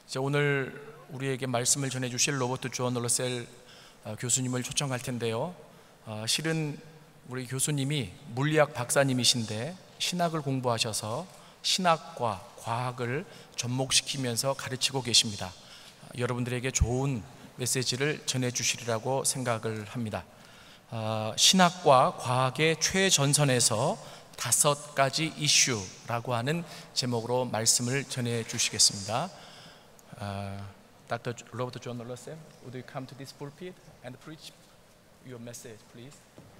오늘 우리에게 말씀을 전해주실 로버트 존 러셀 교수님을 초청할 텐데요. 실은 우리 교수님이 물리학 박사님이신데 신학을 공부하셔서 신학과 과학을 접목시키면서 가르치고 계십니다. 여러분들에게 좋은 메시지를 전해주시리라고 생각을 합니다. 신학과 과학의 최전선에서 5가지 이슈라고 하는 제목으로 말씀을 전해주시겠습니다. Dr. Robert John Russell, would you come to this pulpit and preach your message, please?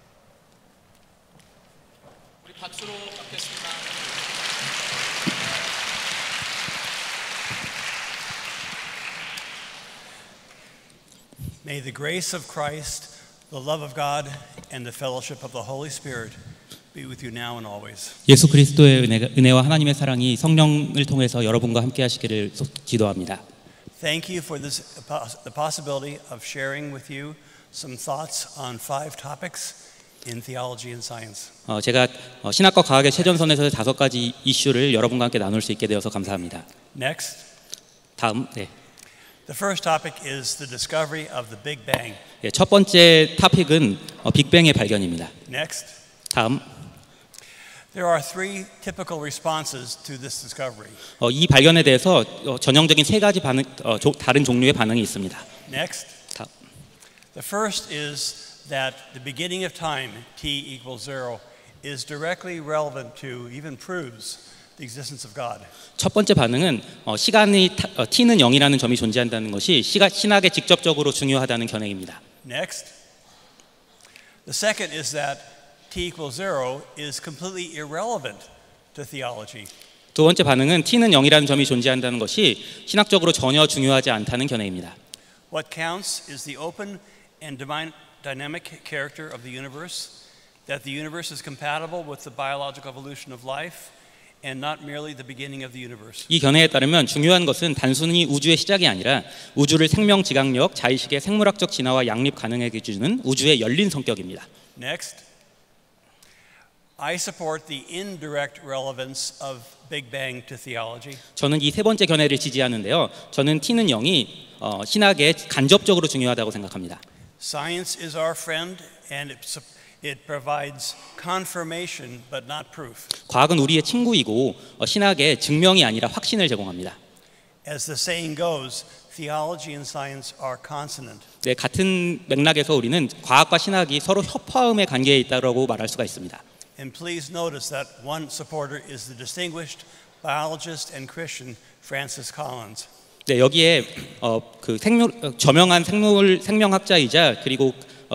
우리 박수로 받겠습니다. May the grace of Christ, the love of God, and the fellowship of the Holy Spirit be with you now and always. 예수 그리스도의 은혜와 하나님의 사랑이 성령을 통해서 여러분과 함께 하시기를 기도합니다. Thank you for the possibility of sharing with you some thoughts on 5 topics in theology and science. 제가 신학과 과학의 최전선에서 5가지 이슈를 여러분과 함께 나눌 수 있게 되어서 감사합니다. Next. 다음, 네. The first topic is the discovery of the Big Bang. 첫 번째 토픽은 빅뱅의 발견입니다. Next. 다음. There are 3 typical responses to this discovery. 이 발견에 대해서 전형적인 3가지 다른 종류의 반응이 있습니다. Next. 다음. The first is that the beginning of time, t = 0, is directly relevant to, even proves, the existence of God. 첫 번째 반응은 시간이 t는 0이라는 점이 존재한다는 것이 신학에 직접적으로 중요하다는 견해입니다. Next. The second is that t = 0 is completely irrelevant to theology. 두 번째 반응은 t는 0이라는 점이 존재한다는 것이 신학적으로 전혀 중요하지 않다는 견해입니다. What counts is the open and dynamic character of the universe, that the universe is compatible with the biological evolution of life, and not merely the beginning of the universe. 이 견해에 따르면 중요한 것은 단순히 우주의 시작이 아니라 우주를 생명 지각력, 자의식의 생물학적 진화와 양립 가능하게 해주는 우주의 열린 성격입니다. Next. I support the indirect relevance of Big Bang to theology. 저는 이 세 번째 견해를 지지하는데요. 저는 t는 0이 신학에 간접적으로 중요하다고 생각합니다. Science is our friend and it provides confirmation but not proof. 과학은 우리의 친구이고 신학에 증명이 아니라 확신을 제공합니다. As the saying goes, theology and science are consonant. 네, 같은 맥락에서 우리는 과학과 신학이 서로 협화음의 관계에 있다고 말할 수가 있습니다. And please notice that one supporter is the distinguished biologist and Christian Francis Collins. 네, 여기에 저명한 생명학자이자 그리고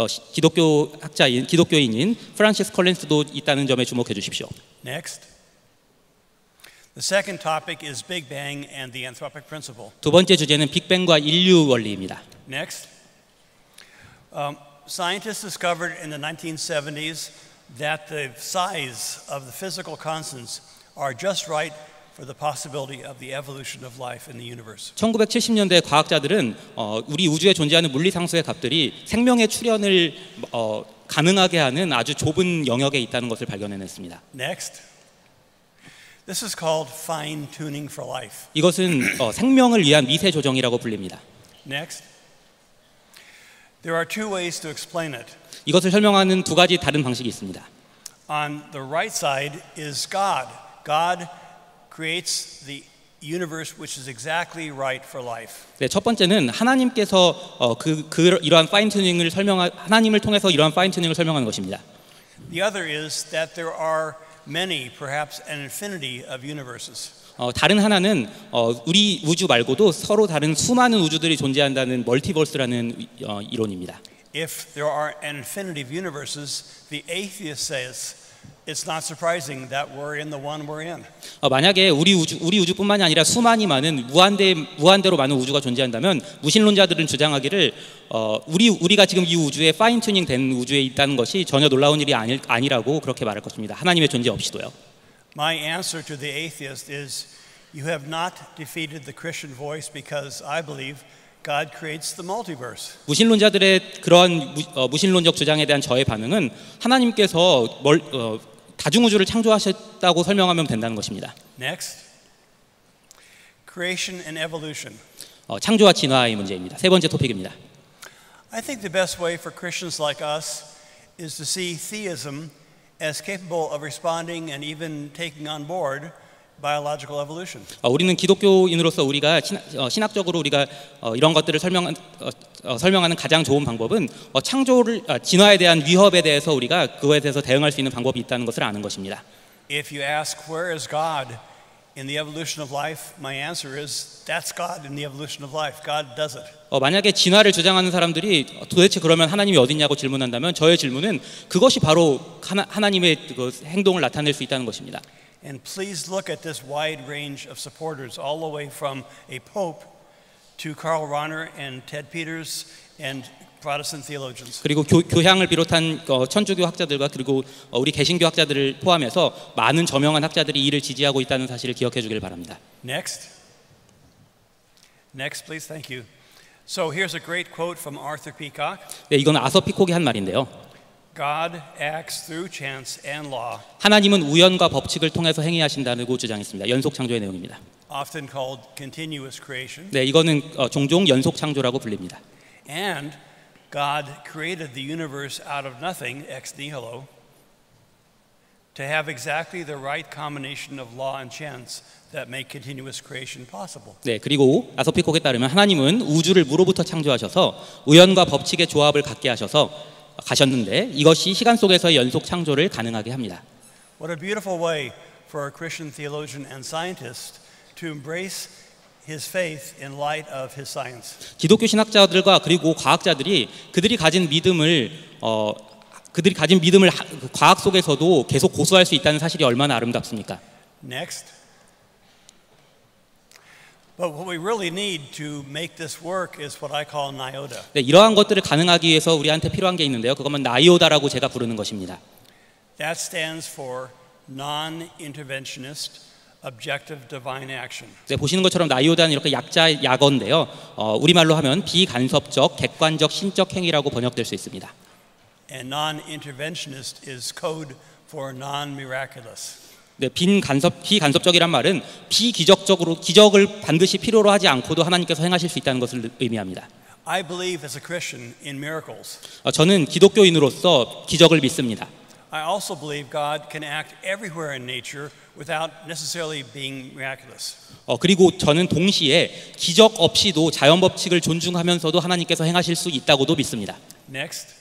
기독교인인 프란시스 컬린스도 있다는 점에 주목해 주십시오. Next. The second topic is Big Bang and the anthropic principle. 두 번째 주제는 빅뱅과 인류 원리입니다. Next. Scientists discovered in the 1970s that the size of the physical constants are just right for the possibility of the evolution of life in the universe. 1970년대 과학자들은 우리 우주에 존재하는 물리 상수의 값들이 생명의 출현을 가능하게 하는 아주 좁은 영역에 있다는 것을 발견해냈습니다. Next. This is called fine tuning for life. 이것은 생명을 위한 미세 조정이라고 불립니다. Next. There are 2 ways to explain it. 이것을 설명하는 2가지 다른 방식이 있습니다. On the right side is God. God creates the universe which is exactly right for life. 네, 첫 번째는 하나님께서 이러한 파인 튜닝을 하나님을 통해서 이러한 파인 튜닝을 설명하는 것입니다. The other is that there are many, perhaps an infinity of universes. 다른 하나는 우리 우주 말고도 서로 다른 수많은 우주들이 존재한다는 멀티버스라는 이론입니다. If there are an infinity of universes, the atheist says it's not surprising that we're in the one we're in. 만약에 우리 우주뿐만이 아니라 수많이 많은 무한대로 많은 우주가 존재한다면 무신론자들은 주장하기를 우리가 지금 이 우주에 파인 튜닝 된 우주에 있다는 것이 전혀 놀라운 일이 아니라고 그렇게 말할 것입니다. 하나님의 존재 없이도요. My answer to the atheist is you have not defeated the Christian voice because I believe God creates the multiverse. 무신론자들의 그런 무신론적 주장에 대한 저의 반응은 하나님께서 다중우주를 창조하셨다고 설명하면 된다는 것입니다. Next. Creation and evolution. 창조와 진화의 문제입니다. 세 번째 토픽입니다. I think the best way for Christians like us is to see theism as capable of responding and even taking on board biological evolution. 우리는 기독교인으로서 우리가 신학적으로 우리가 이런 것들을 설명하는 가장 좋은 방법은 진화에 대한 위협에 대해서 우리가 그거에 대해서 대응할 수 있는 방법이 있다는 것을 아는 것입니다. If you ask where is God in the evolution of life, my answer is that's God in the evolution of life. God does it. 만약에 진화를 주장하는 사람들이 도대체 그러면 하나님이 어디냐고 질문한다면 저의 질문은 그것이 바로 하나님의 그 행동을 나타낼 수 있다는 것입니다. And please look at this wide range of supporters, all the way from a pope to Karl Rahner and Ted Peters and Protestant theologians. 그리고 교향을 비롯한 천주교 학자들과 그리고 우리 개신교 학자들을 포함해서 많은 저명한 학자들이 이를 지지하고 있다는 사실을 기억해 주길 바랍니다. Next, please. Thank you. So here's a great quote from Arthur Peacock. 네, 이건 아서 피콕이 한 말인데요. God acts through chance and law. 하나님은 우연과 법칙을 통해서 행위하신다고 주장했습니다. 연속 창조의 내용입니다. Often called continuous creation. 네, 이거는 종종 연속 창조라고 불립니다. And God created the universe out of nothing, ex nihilo, to have exactly the right combination of law and chance that make continuous creation possible. 네, 그리고 아서 피콕에 따르면 하나님은 우주를 무로부터 창조하셔서 우연과 법칙의 조합을 갖게 하셔서 가셨는데 이것이 시간 속에서의 연속 창조를 가능하게 합니다. What a beautiful way for a Christian theologian and scientist to embrace his faith in light of his science. 기독교 신학자들과 그리고 과학자들이 그들이 가진 믿음을 과학 속에서도 계속 고수할 수 있다는 사실이 얼마나 아름답습니까? Next. But what we really need to make this work is what I call NIODA. 네, 이러한 것들을 가능하기 위해서 우리한테 필요한 게 있는데요. 그것만 나이오다라고 제가 부르는 것입니다. That stands for non-interventionist objective divine action. 네, 보시는 것처럼 나이오다는 이렇게 약어인데요. 우리말로 하면 비간섭적, 객관적, 신적 행위라고 번역될 수 있습니다. And non-interventionist is code for non-miraculous. 네, 비간섭적이란 말은 비기적적으로 기적을 반드시 필요로 하지 않고도 하나님께서 행하실 수 있다는 것을 의미합니다. I believe as a Christian in miracles. 저는 기독교인으로서 기적을 믿습니다. I also believe God can act everywhere in nature without necessarily being miraculous. 그리고 저는 동시에 기적 없이도 자연 법칙을 존중하면서도 하나님께서 행하실 수 있다고도 믿습니다. Next.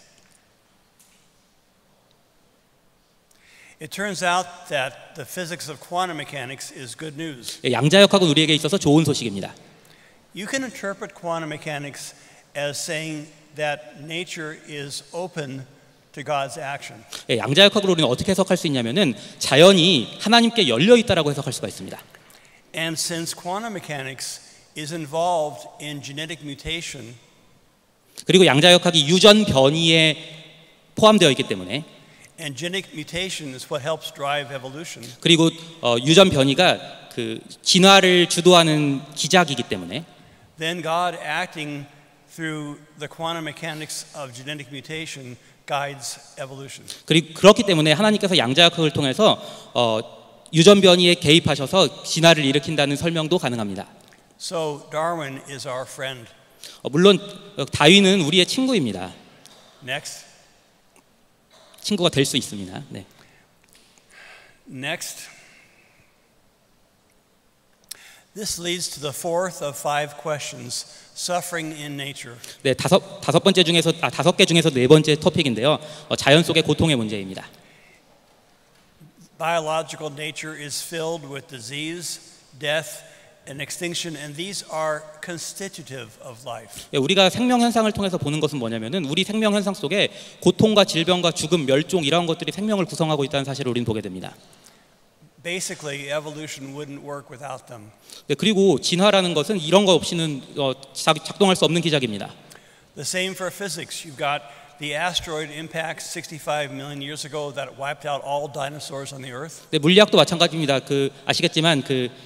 It turns out that the physics of quantum mechanics is good news. 양자역학은 우리에게 있어서 좋은 소식입니다. You can interpret quantum mechanics as saying that nature is open to God's action. 양자역학으로 우리는 어떻게 해석할 수 있냐면은 자연이 하나님께 열려 있다라고 해석할 수가 있습니다. And since quantum mechanics is involved in genetic mutation, 그리고 양자역학이 유전 변이에 포함되어 있기 때문에 and genetic mutation is what helps drive evolution. 그리고 유전 변이가 그 진화를 주도하는 기작이기 때문에 Then God acting through the quantum mechanics of genetic mutation guides evolution. 그리고 그렇기 때문에 하나님께서 양자역학을 통해서 유전 변이에 개입하셔서 진화를 일으킨다는 설명도 가능합니다. So Darwin is our friend. 물론 다윈은 우리의 친구입니다. Next. 친구가 될 수 있습니다. 네. Next. This leads to the fourth of five questions, suffering in nature. 네, 다섯 개 중에서 네 번째 토픽인데요. 자연 속의 고통의 문제입니다. Biological nature is filled with disease, death, and extinction, and these are constitutive of life. 우리가 생명 현상을 통해서 보는 것은 뭐냐면은 우리 생명 현상 속에 고통과 질병과 죽음, 멸종 이런 것들이 생명을 구성하고 있다는 사실을 우리는 보게 됩니다. Basically, evolution wouldn't work without them. 네, 그리고 진화라는 것은 이런 거 없이는 작동할 수 없는 기작입니다. The same for physics. You've got the asteroid impact 65 million years ago that wiped out all dinosaurs on the Earth. 네, 물리학도 마찬가지입니다. 아시겠지만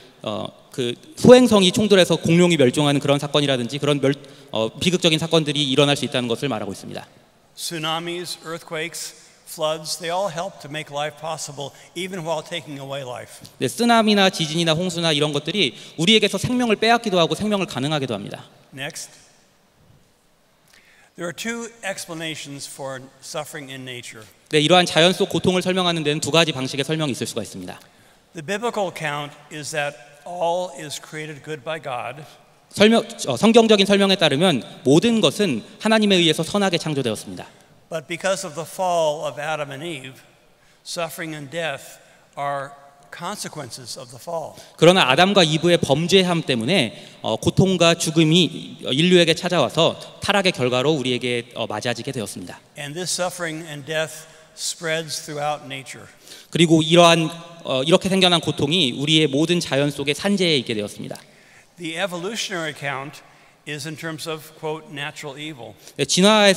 소행성이 충돌해서 공룡이 멸종하는 그런 사건이라든지 그런 비극적인 사건들이 일어날 수 있다는 것을 말하고 있습니다. Tsunamis, earthquakes, floods, they all help to make life possible even while taking away life. 네, 쓰나미나 지진이나 홍수나 이런 것들이 우리에게서 생명을 빼앗기도 하고 생명을 가능하게도 합니다. Next. There are two explanations for suffering in nature. 네, 이러한 자연 속 고통을 설명하는 데는 두 가지 방식의 설명이 있을 수가 있습니다. The biblical account is that all is created good by God. 성경적인 설명에 따르면 모든 것은 하나님에 의해서 선하게 창조되었습니다. But because of the fall of Adam and Eve, suffering and death are consequences of the fall. 그러나 아담과 이브의 범죄함 때문에 고통과 죽음이 인류에게 찾아와서 타락의 결과로 우리에게 맞이하게 되었습니다. And this suffering and death spreads throughout nature. 그리고 이렇게 생겨난 고통이 우리의 모든 자연 속에 산재해 있게 되었습니다. The evolutionary account is in terms of quote natural evil. 네,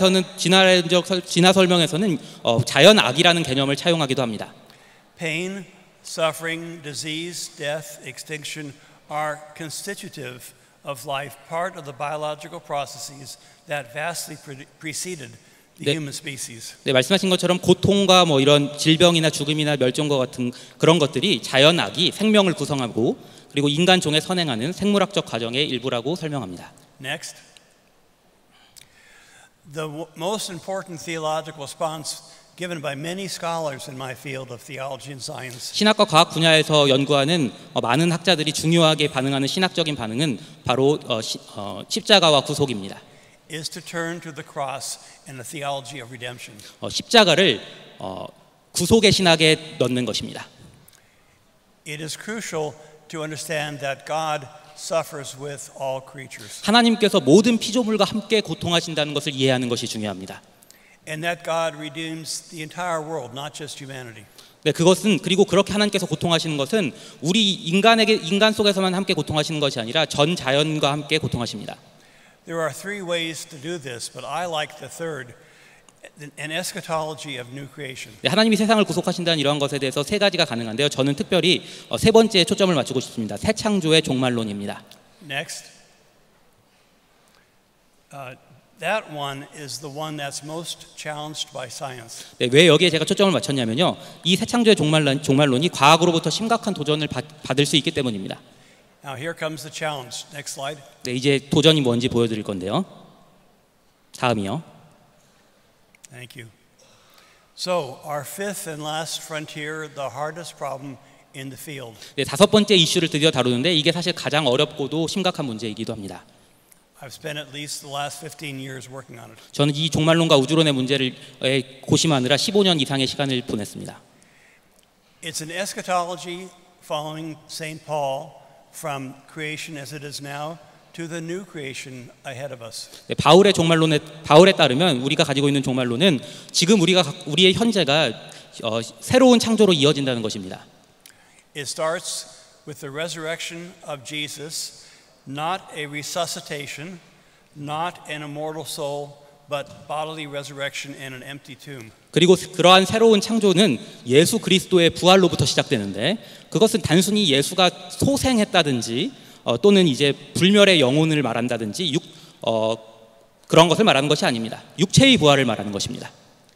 진화 설명에서는 자연 악이라는 개념을 차용하기도 합니다. Pain, suffering, disease, death, extinction are constitutive of life, part of the biological processes that vastly preceded the human species. 네, 말씀하신 것처럼 고통과 뭐 이런 질병이나 죽음이나 멸종과 같은 그런 것들이 자연 악이 생명을 구성하고 그리고 인간 종에 선행하는 생물학적 과정의 일부라고 설명합니다. Next. The most important theological response given by many scholars in my field of theology and science 신학과 과학 분야에서 연구하는 많은 학자들이 중요하게 반응하는 신학적인 반응은 바로 십자가와 구속입니다. is to turn to the cross and the theology of redemption. 십자가를 구속의 신학에 넣는 것입니다. It is crucial to understand that God suffers with all creatures. 하나님께서 모든 피조물과 함께 고통하신다는 것을 이해하는 것이 중요합니다. And that God redeems the entire world, not just humanity. 네, 그것은 그리고 그렇게 하나님께서 고통하시는 것은 우리 인간 속에서만 함께 고통하시는 것이 아니라 전 자연과 함께 고통하십니다. There are three ways to do this, but I like the third, an eschatology of new creation. 네, 하나님이 세상을 구속하신다는 이러한 것에 대해서 세 가지가 가능한데요. 저는 특별히 세 번째에 초점을 맞추고 싶습니다. 새 창조의 종말론입니다. Next. That one is the one that's most challenged by science. 네, 왜 여기에 제가 초점을 맞췄냐면요. 이 새 창조의 종말론이 과학으로부터 심각한 도전을 받을 수 있기 때문입니다. Now here comes the challenge. Next slide. 네, 이제 도전이 뭔지 보여드릴 건데요. 다음이요. Thank you. So our fifth and last frontier, the hardest problem in the field. 네, 다섯 번째 이슈를 드디어 다루는데 이게 사실 가장 어렵고도 심각한 문제이기도 합니다. I've spent at least the last 15 years working on it. 저는 이 종말론과 우주론의 문제를 고심하느라 15년 이상의 시간을 보냈습니다. It's an eschatology following St. Paul from creation as it is now to the new creation ahead of us. 네, 바울에 따르면 우리가 가지고 있는 종말론은 지금 우리의 현재가 새로운 창조로 이어진다는 것입니다. It starts with the resurrection of Jesus, not a resuscitation, not an immortal soul, but bodily resurrection and an empty tomb. 그리고 그러한 새로운 창조는 예수 그리스도의 부활로부터 시작되는데 그것은 단순히 예수가 소생했다든지 또는 이제 불멸의 영혼을 말한다든지 그런 것을 말하는 것이 아닙니다. 육체의 부활을 말하는 것입니다.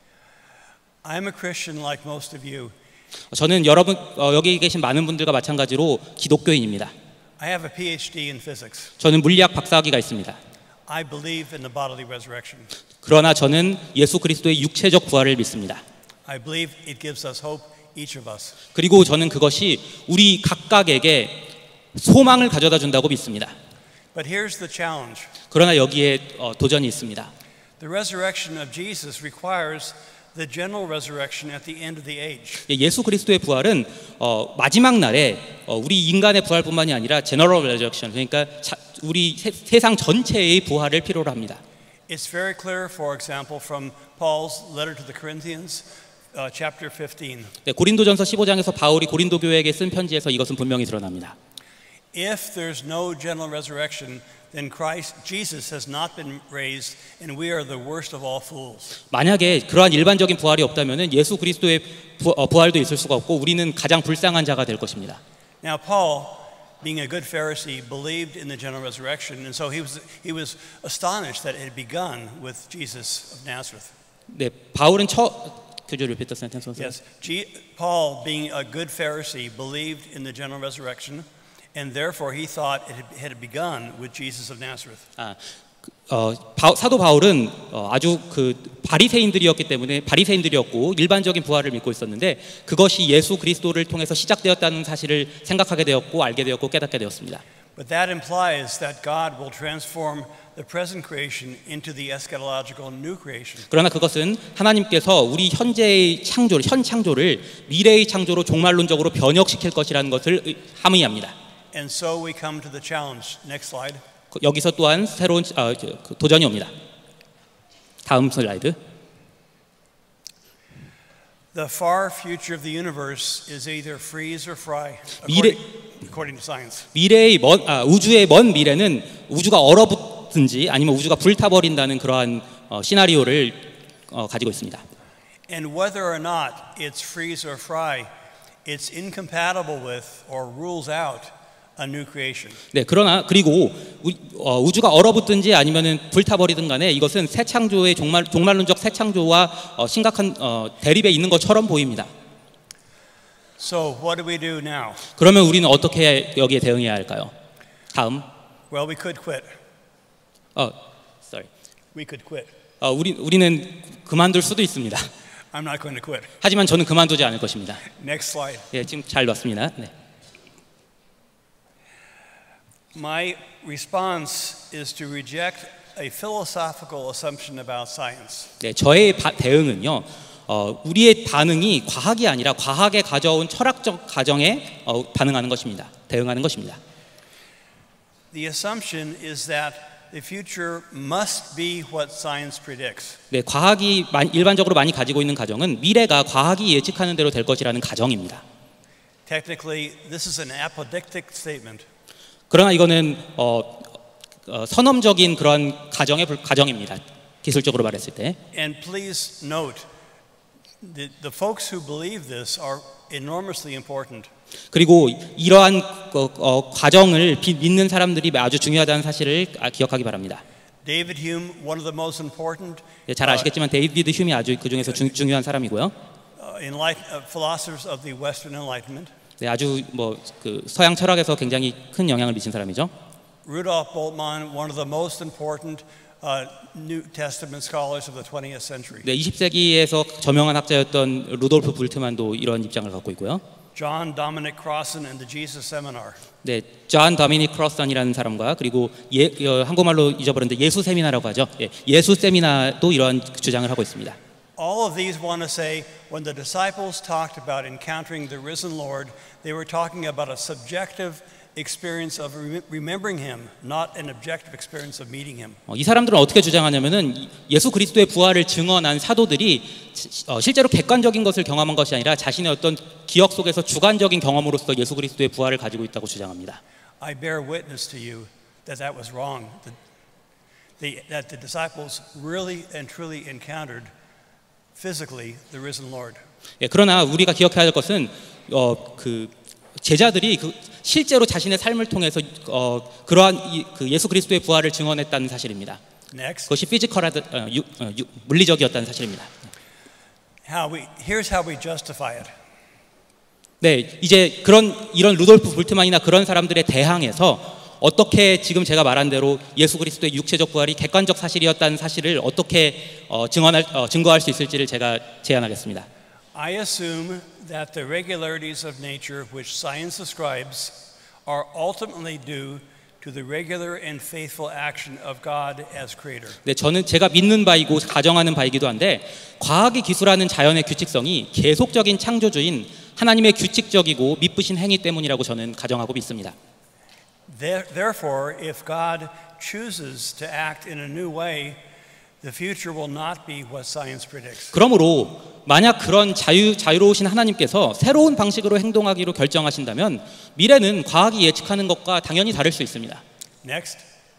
I'm a Christian like most of you. 저는 여러분 여기 계신 많은 분들과 마찬가지로 기독교인입니다. I have a PhD in physics. 저는 물리학 박사학위가 있습니다. I believe in the bodily resurrection. 그러나 저는 예수 그리스도의 육체적 부활을 믿습니다. I believe it gives us hope, each of us. 그리고 저는 그것이 우리 각각에게 소망을 가져다 준다고 믿습니다. But here's the challenge. 그러나 여기에 도전이 있습니다. The resurrection of Jesus requires the general resurrection at the end of the age. 예수 그리스도의 부활은 마지막 날에 우리 인간의 부활뿐만이 아니라 general resurrection, 그러니까 우리 세상 전체의 부활을 필요로 합니다. It's very clear, for example, from Paul's letter to the Corinthians, chapter 15. 네, 고린도전서 15장에서 바울이 고린도 교회에게 쓴 편지에서 이것은 분명히 드러납니다. If there's no general resurrection, then Jesus has not been raised, and we are the worst of all fools. 만약에 그러한 일반적인 부활이 없다면은 예수 그리스도의 부활도 있을 수가 없고 우리는 가장 불쌍한 자가 될 것입니다. Now Paul, being a good Pharisee, believed in the general resurrection, and so he was astonished that it had begun with Jesus of Nazareth. 네, 바울은 Could you repeat the sentence once? Yes, Paul, being a good Pharisee, believed in the general resurrection, and therefore he thought it had begun with Jesus of Nazareth. 사도 바울은 아주 그 바리새인들이었고 일반적인 부활을 믿고 있었는데 그것이 예수 그리스도를 통해서 시작되었다는 사실을 생각하게 되었고 알게 되었고 깨닫게 되었습니다. But that implies that God will transform the present creation into the eschatological new creation. 그러나 그것은 하나님께서 우리 현재의 창조를 현 창조를 미래의 창조로 종말론적으로 변혁시킬 것이라는 것을 함의합니다. And so we come to the challenge. Next slide. 여기서 또한 새로운 도전이 옵니다. 다음 슬라이드. The far future of the universe is either freeze or fry, according to science. 우주의 먼 미래는 우주가 얼어붙든지 아니면 우주가 불타버린다는 그러한 시나리오를 가지고 있습니다. And whether or not it's freeze or fry, it's incompatible with or rules out a new creation. 네, 그리고 우주가 얼어붙든지 아니면은 불타버리든 간에 이것은 새 창조의 종말론적 새 창조와 심각한 대립에 있는 것처럼 보입니다. So what do we do now? 그러면 우리는 어떻게 여기에 대응해야 할까요? 다음. Well, we could quit. Sorry. We could quit. 우리는 그만둘 수도 있습니다. I'm not going to quit. 하지만 저는 그만두지 않을 것입니다. Next slide. 예, 지금 잘 봤습니다. 네. My response is to reject a philosophical assumption about science. 네, 저의 대응은요. 우리의 반응이 과학이 아니라 과학에 가져온 철학적 가정에 반응하는 것입니다. 대응하는 것입니다. The assumption is that the future must be what science predicts. 네, 과학이 일반적으로 많이 가지고 있는 가정은 미래가 과학이 예측하는 대로 될 것이라는 가정입니다. Technically, this is an apodictic statement. 그러나 이거는 선험적인 그런 가정입니다. 기술적으로 말했을 때. And please note, the folks who believe this are enormously important. 그리고 이러한 과정을 믿는 사람들이 아주 중요하다는 사실을 기억하기 바랍니다. David Hume, one of the most important. 잘 아시겠지만 데이비드 휴미 아주 그 중에서 중요한 사람이고요. Philosophers of the Western Enlightenment. 네, 아주 그 서양 철학에서 굉장히 큰 영향을 미친 사람이죠. Rudolf Bultmann, one of the most important New Testament scholars of the 20th century. 네, 20세기에서 저명한 학자였던 루돌프 불트만도 이런 입장을 갖고 있고요. John Dominic Crossan and the Jesus Seminar. 네, 존 도미닉 크로슨이라는 사람과 그리고 한국말로 잊어버렸는데 예수 세미나라고 하죠. 예수 세미나도 이러한 주장을 하고 있습니다. All of these want to say when the disciples talked about encountering the risen Lord, they were talking about a subjective experience of remembering him, not an objective experience of meeting him. 이 사람들은 어떻게 주장하냐면은 예수 그리스도의 부활을 증언한 사도들이 실제로 객관적인 것을 경험한 것이 아니라 자신의 어떤 기억 속에서 주관적인 경험으로서 예수 그리스도의 부활을 가지고 있다고 주장합니다. I bear witness to you that was wrong. That the disciples really and truly encountered physically the risen Lord. 예, 그러나 우리가 기억해야 할 것은 그 제자들이 실제로 자신의 삶을 통해서 그러한 그 예수 그리스도의 부활을 증언했다는 사실입니다. Next. 그것이 물리적이었다는 사실입니다. Here's how we justify it. 네, 이제 이런 루돌프 불트만이나 그런 사람들에 대항해서 어떻게 지금 제가 말한 대로 예수 그리스도의 육체적 부활이 객관적 사실이었다는 사실을 어떻게 증거할 수 있을지를 제가 제안하겠습니다. I assume that the regularities of nature which science ascribes are ultimately due to the regular and faithful action of God as creator. 네, 저는 제가 믿는 바이고 가정하는 바이기도 한데 과학이 기술하는 자연의 규칙성이 계속적인 창조주인 하나님의 규칙적이고 미쁘신 행위 때문이라고 저는 가정하고 믿습니다. Therefore, if God chooses to act in a new way, the future will not be what science predicts. 그러므로 만약 그런 자유로우신 하나님께서 새로운 방식으로 행동하기로 결정하신다면 미래는 과학이 예측하는 것과 당연히 다를 수 있습니다. Next.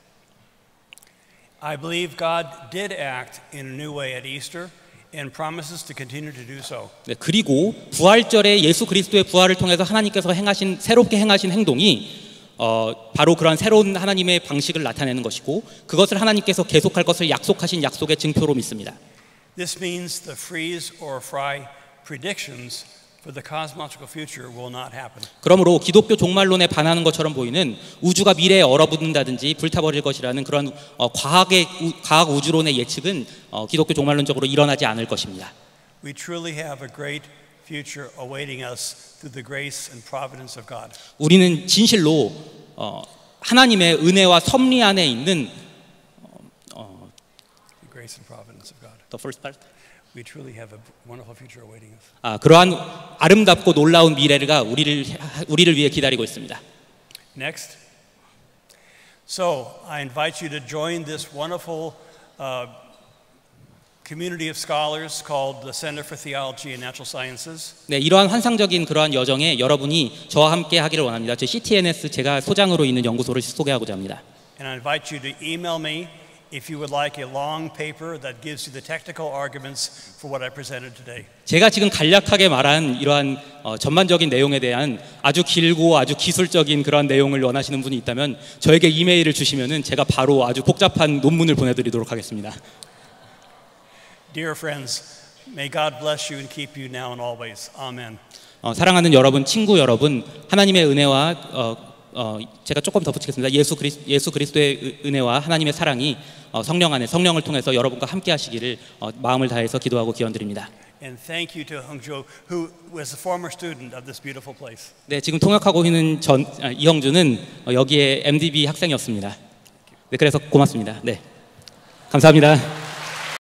I believe God did act in a new way at Easter and promises to continue to do so. 네, 그리고 부활절에 예수 그리스도의 부활을 통해서 하나님께서 새롭게 행하신 행동이 바로 그런 새로운 하나님의 방식을 나타내는 것이고 그것을 하나님께서 계속할 것을 약속하신 약속의 증표로 믿습니다. This means the freeze or fry predictions for the cosmological future will not happen. 그러므로 기독교 종말론에 반하는 것처럼 보이는 우주가 미래에 얼어붙는다든지 불타버릴 것이라는 그런 과학 우주론의 예측은 기독교 종말론적으로 일어나지 않을 것입니다. We truly have a great future awaiting us through the grace and providence of God. 우리는 진실로 하나님의 은혜와 섭리 안에 있는 The grace and providence of God. the first part. We truly have a wonderful future awaiting us. 그러한 아름답고 놀라운 미래가 우리를 위해 기다리고 있습니다. Next. So, I invite you to join this wonderful community of scholars called the Center for Theology and Natural Sciences. 네, 이러한 환상적인 그러한 여정에 여러분이 저와 함께 하기를 원합니다. 제 CTNS 제가 소장으로 있는 연구소를 소개하고자 합니다. And I invite you to email me if you would like a long paper that gives you the technical arguments for what I presented today. 제가 지금 간략하게 말한 이러한 전반적인 내용에 대한 아주 길고 아주 기술적인 그러한 내용을 원하시는 분이 있다면 저에게 이메일을 주시면은 제가 바로 아주 복잡한 논문을 보내드리도록 하겠습니다. Dear friends, may God bless you and keep you now and always. Amen. 사랑하는 여러분, 친구 여러분, 하나님의 은혜와 제가 조금 덧붙이겠습니다. 예수 그리스도의 은혜와 하나님의 사랑이 성령 안에 성령을 통해서 여러분과 함께 하시기를 마음을 다해서 기도하고 기원드립니다. And thank you to Hongjo, who was a former student of this beautiful place. 네, 지금 통역하고 있는 이형주는 여기에 MDB 학생이었습니다. 네, 그래서 고맙습니다. 네, 감사합니다.